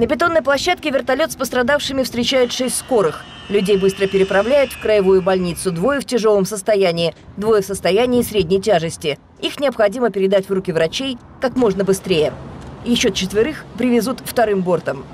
На бетонной площадке вертолет с пострадавшими встречает 6 скорых. Людей быстро переправляют в краевую больницу. 2 в тяжелом состоянии, 2 в состоянии средней тяжести. Их необходимо передать в руки врачей как можно быстрее. Еще 4 привезут вторым бортом.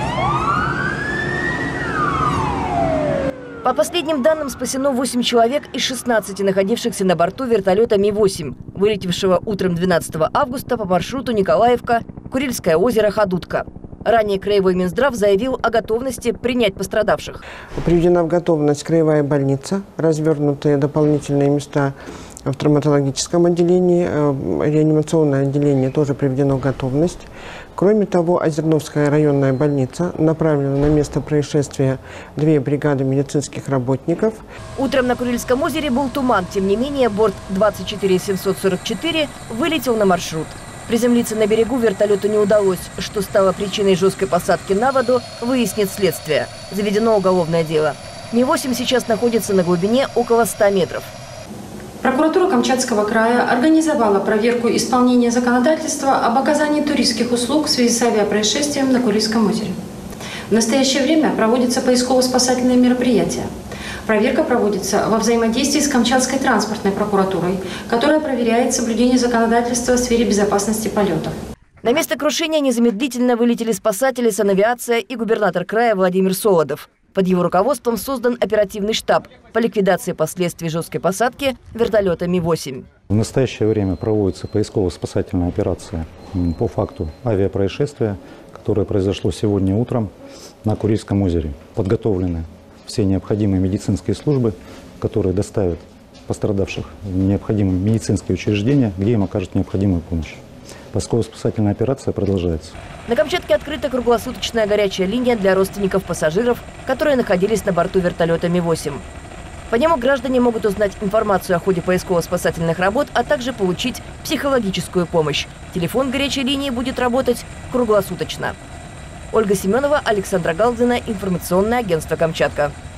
По последним данным, спасено 8 человек из 16 находившихся на борту вертолета Ми-8, вылетевшего утром 12 августа по маршруту Николаевка, Курильское озеро, Ходутка. Ранее краевой Минздрав заявил о готовности принять пострадавших. Приведена в готовность краевая больница, развернутые дополнительные места в травматологическом отделении, реанимационное отделение тоже приведено в готовность. Кроме того, Озерновская районная больница направлена на место происшествия 2 бригады медицинских работников. Утром на Курильском озере был туман. Тем не менее, борт 24744 вылетел на маршрут. Приземлиться на берегу вертолету не удалось. Что стало причиной жесткой посадки на воду, выяснит следствие. Заведено уголовное дело. Ми-8 сейчас находится на глубине около 100 метров. Прокуратура Камчатского края организовала проверку исполнения законодательства об оказании туристских услуг в связи с авиапроисшествием на Курильском озере. В настоящее время проводятся поисково-спасательные мероприятия. Проверка проводится во взаимодействии с Камчатской транспортной прокуратурой, которая проверяет соблюдение законодательства в сфере безопасности полетов. На место крушения незамедлительно вылетели спасатели, санавиация и губернатор края Владимир Солодов. Под его руководством создан оперативный штаб по ликвидации последствий жесткой посадки вертолета Ми-8. В настоящее время проводится поисково-спасательная операция по факту авиапроисшествия, которое произошло сегодня утром на Курильском озере. Подготовлены все необходимые медицинские службы, которые доставят пострадавших в необходимые медицинские учреждения, где им окажут необходимую помощь. Поисково-спасательная операция продолжается. На Камчатке открыта круглосуточная горячая линия для родственников пассажиров, которые находились на борту вертолета Ми-8. По нему граждане могут узнать информацию о ходе поисково-спасательных работ, а также получить психологическую помощь. Телефон горячей линии будет работать круглосуточно. Ольга Семенова, Александра Галдина, информационное агентство «Камчатка».